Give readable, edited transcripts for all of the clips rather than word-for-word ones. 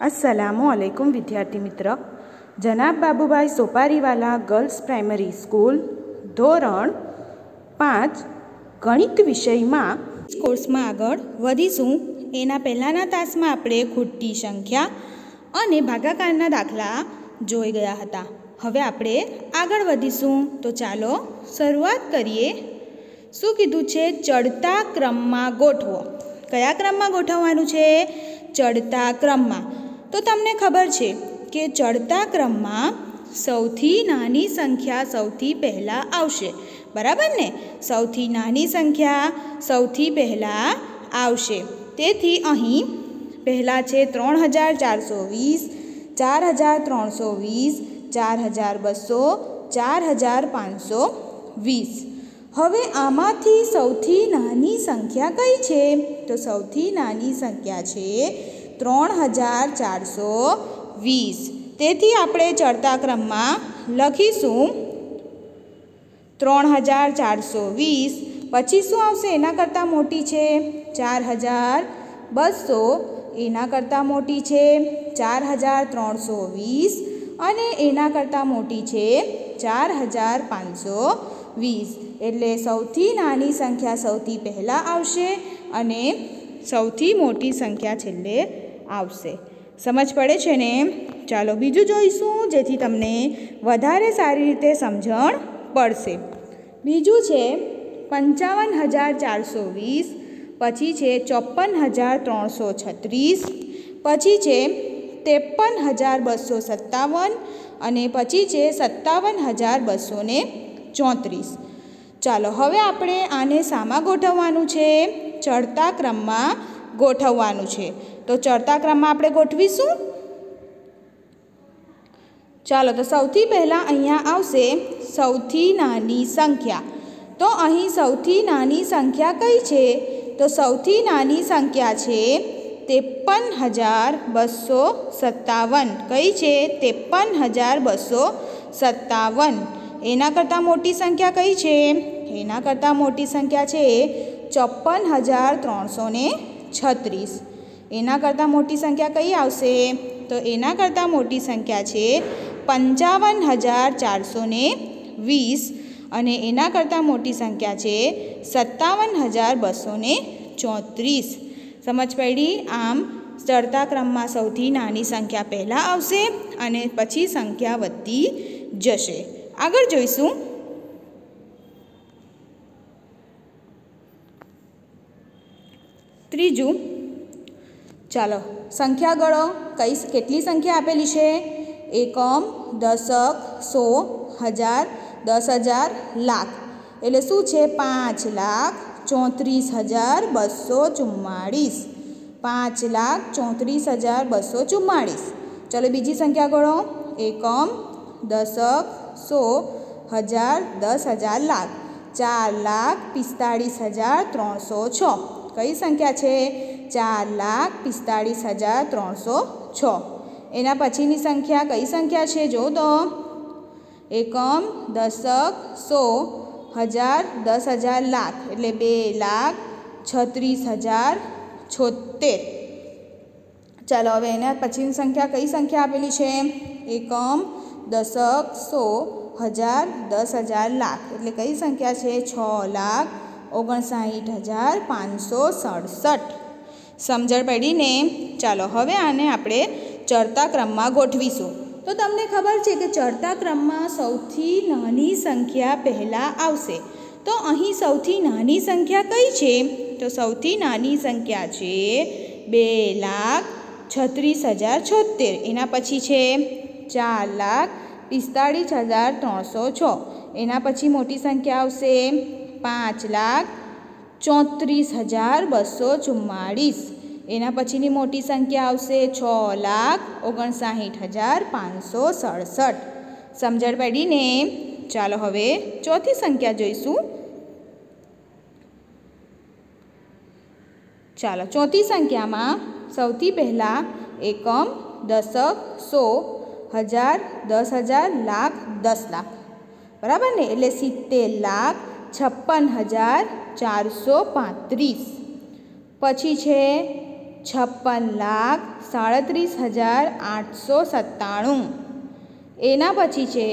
अस्सलामुअलैकुम विद्यार्थी मित्र। जनाब Babubhai Soparivala girls primary school धोरण 5 गणित विषय में कोर्स में आगळ वधीशुं। एना पहेलाना तास में आपणे खूटती संख्या अने भागाकारना दाखला जोई गया हता। हवे आपणे आगळ वधीशुं तो चालो शरूआत करीए। शुं कीधुं छे? चढ़ता क्रम में गोठवो। कया क्रम में गोठववानुं छे? चढ़ता क्रम में। तो तमने खबर छे कि चढ़ता क्रम में सौथी नानी संख्या सौथी पहला आवशे, बराबर ने? सौथी नानी संख्या सौथी पहला आवशे। तेथी अहीं पहला छे 3420, 4320, 4200, 4520। हवे आमांथी सौथी नानी संख्या कई छे? तो सौथी नानी संख्या छे 3420। तेथी आपणे चढ़ता क्रम में लखीशुं 3420। पछी शुं आवशे? एना करता मोटी छे 4200, एना करता मोटी छे 4320 अने एना करता मोटी छे 4520। एटले सौथी नानी संख्या सौथी पहला आवशे अने सौथी मोटी संख्या छेल्ले आवशे। समझ पड़े छे ने? चालो बीजू जोईशुं जेथी तमने वधारे सारी रीते समझण पड़शे। बीजू छे 55420, पछी छे 54336, पछी छे 53257 अने पछी छे 57234। चालो हवे आपणे आने सामा गोठववानुं छे? चढ़ता क्रम में गोठववानुं छे। तो चढ़ता क्रम में आपणे गोठवीशुं। चालो तो सौथी पहला अहींया आवशे सौथी नानी संख्या। तो अहीं सौथी नानी संख्या कई छे? तो सौथी नानी संख्या छे 53257। कई छे? 53257। एना करता मोटी संख्या कई छे? एना करता मोटी संख्या छे 54336। एना करता मोटी संख्या कई आवशे? तो एना करता मोटी संख्या छे 55420 अने एना करता मोटी संख्या छे 57234। समझ पड़ी? आम चढ़ता क्रम में सौथी नानी संख्या पहला आवशे अने पछी संख्या वधती जशे। आगळ जोईशुं। त्रीजू, चालो संख्या गणो। कई केटली संख्या आपेली छे? एकम, दशक, 100, 1000, 10,000, लाख। एटले शुं छे? 5,34,244। 5,34,244। चलो बीजी संख्या गणो। एकम, दशक, 100, 1000, 10,000, लाख। 4,45,306। कई संख्या छे? 4,45,306। एना पछीनी संख्या कई संख्या छे? जो तो एकम, दशक, 100, 1000, 10,000, लाख एटले 2,36,076। चालो हवे एना पछीनी संख्या कई संख्या आपेली छे? एकम, दशक, 100, 1000, 10,000, लाख एटले कई संख्या छे? 6,59,567। समझण पड़ी ने? चालो हवे आने आपणे चढ़ता क्रम में गोठवीशुं। तो तमने खबर छे कि चढ़ता क्रम में सौथी नानी संख्या पहला आवशे। तो अहीं सौथी नानी संख्या कई छे? तो सौथी नानी संख्या छे 2,36,076। एना पछी छे 4,45,306। एना पछी मोटी संख्या आवशे 5,34,244। एना पछीनी मोटी संख्या आवशे 6,59,567। समझण पड़ी ने? चालो हवे चौथी संख्या जोईशुं। चालो चौथी संख्या में सौथी पहला एकम, दशक, 100, 1000, 10,000, लाख, 10 लाख, बराबर ने? एटले 70,56,435। पछी छे 56,37,897। એના પછી છે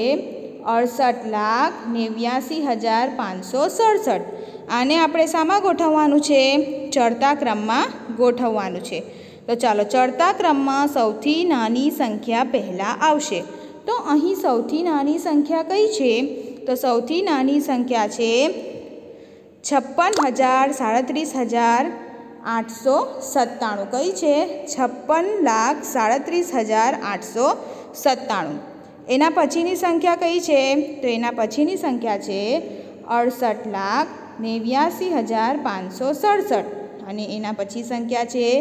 68,89,567। આને આપણે શામાં ગોઠવવાનું છે? ચડતા ક્રમમાં ગોઠવવાનું છે। તો ચાલો ચડતા ક્રમમાં સૌથી નાની સંખ્યા પહેલાં આવશે। તો અહીં સૌથી નાની સંખ્યા કઈ છે? તો સૌથી નાની સંખ્યા છે 56,37,897। કઈ છે? 56,37,897। એના પછીની સંખ્યા કઈ છે? તો એના પછીની સંખ્યા છે 68,89,567। અને એના પછી સંખ્યા છે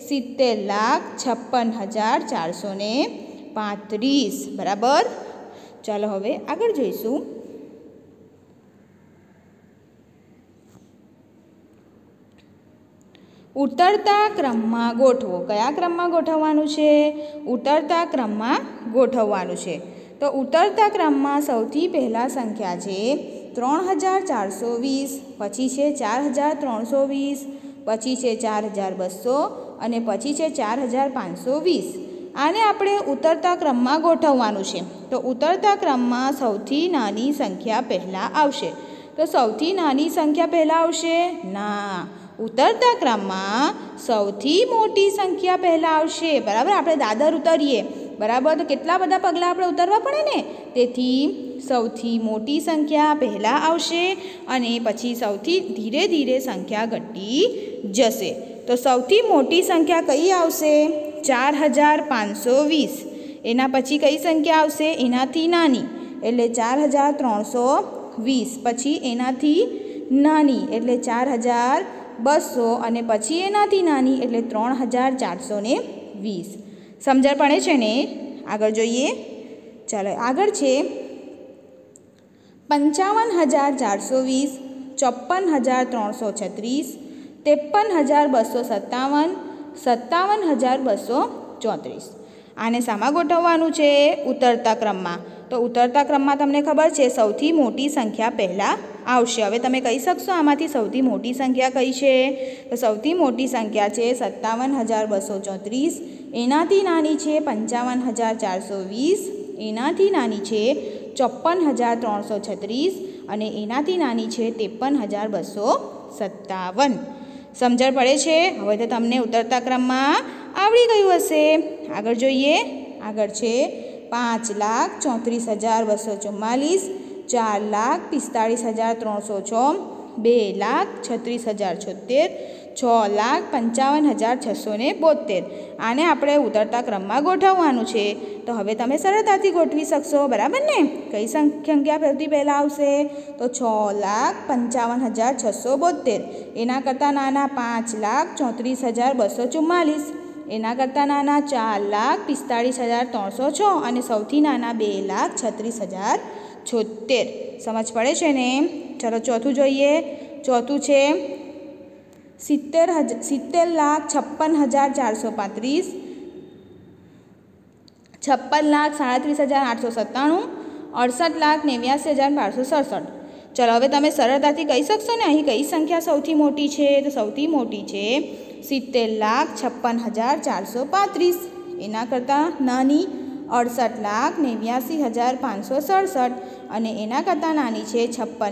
70,56,435। બરાબર। ચાલો હવે આગળ જોઈશું। ઉતરતા ક્રમમાં ગોઠવો। કયા ક્રમમાં ગોઠવવાનું છે? ઉતરતા ક્રમમાં ગોઠવવાનું છે। તો ઉતરતા ક્રમમાં સૌથી પહેલાં સંખ્યા છે 3,420, પછી છે 4,320, પછી છે 4,200 અને પછી છે 4,520। આને આપણે ઉતરતા ક્રમમાં ગોઠવવાનું છે। તો ઉતરતા ક્રમમાં સૌથી નાની સંખ્યા પહેલાં આવશે। તો સૌથી નાની સંખ્યા પહેલાં આવશે? ના, ઉતરતા ક્રમમાં સૌથી મોટી સંખ્યા પહેલાં આવશે। બરાબર, આપણે દાદર ઉતરીએ બરાબર, તો કેટલા બધા પગલાં આપણે ઉતરવા પડે ને, તેથી સૌથી મોટી સંખ્યા પહેલાં આવશે અને પછી સૌથી ધીરે ધીરે સંખ્યા ઘટી જશે। તો સૌથી મોટી સંખ્યા કઈ આવશે? 4,520। એના પછી કઈ સંખ્યા આવશે? એનાથી નાની એટલે 4,320, પછી એનાથી નાની એટલે 4,200 અને પછી એનાથી નાની એટલે 3,420। સમજણ પડે છે ને? આગળ જોઈએ। ચાલો આગળ છે 55,420, 54,336, 53,257, 57,234। આને શામાં ગોઠવવાનું છે? ઉતરતા ક્રમમાં। તો ઉતરતા ક્રમમાં તમને ખબર છે સૌથી મોટી સંખ્યા પહેલાં આવશે। હવે તમે કહી શકશો આમાંથી સૌથી મોટી સંખ્યા કઈ છે? તો સૌથી મોટી સંખ્યા છે 57,234, એનાથી નાની છે 55,420, એનાથી નાની છે 54,336 અને એનાથી નાની છે 53,257। સમજણ પડે છે? હવે તો તમને ઉતરતા ક્રમમાં આવડી ગયું હશે। આગળ જોઈએ। આગળ છે 5,34,244, 4,45,306, 2,36,076, 6,55,672। આને આપણે ઉતરતા ક્રમમાં ગોઠવવાનું છે। તો હવે તમે સરળતાથી ગોઠવી શકશો, બરાબર ને? કઈ સંખ્યા સૌથી પહેલાં આવશે? તો 6,55,672। એના કરતાં નાના 5,34,244, એના કરતાં નાના 4,45,306 અને સૌથી નાના 2,36,076। સમજ પડે છે ને? ચાલો ચોથું જોઈએ। ચોથું છે 70,56,435, 56,37,897, 68,89,567। ચાલો હવે તમે સરળતાથી કહી શકશો ને અહીં કઈ સંખ્યા સૌથી મોટી છે? તો સૌથી મોટી છે 70,56,435। એના કરતાં નાની 68,89,567 અને એના કરતાં નાની છે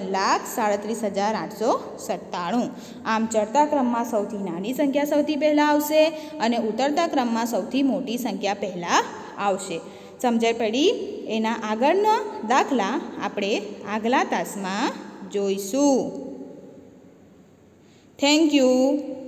56,37,897। આમ ચડતા ક્રમમાં સૌથી નાની સંખ્યા સૌથી પહેલાં આવશે અને ઉતરતા ક્રમમાં સૌથી મોટી સંખ્યા પહેલાં આવશે। સમજણ પડી? એના આગળના દાખલા આપણે આગલા તાસમાં જોઈશું। Thank you.